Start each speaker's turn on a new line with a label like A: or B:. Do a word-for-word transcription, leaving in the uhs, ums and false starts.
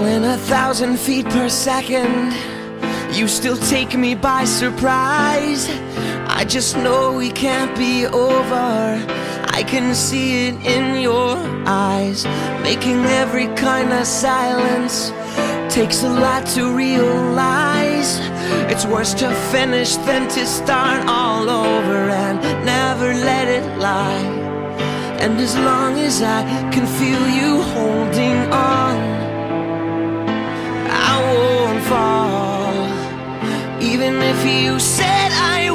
A: falling a thousand feet per second, you still take me by surprise. I just know we can't be over. I can see it in your eyes. Making every kind of silence takes a lot to realize. It's worse to finish than to start all over and never let it lie. And as long as I can feel you holding on, I won't fall. Even if you said I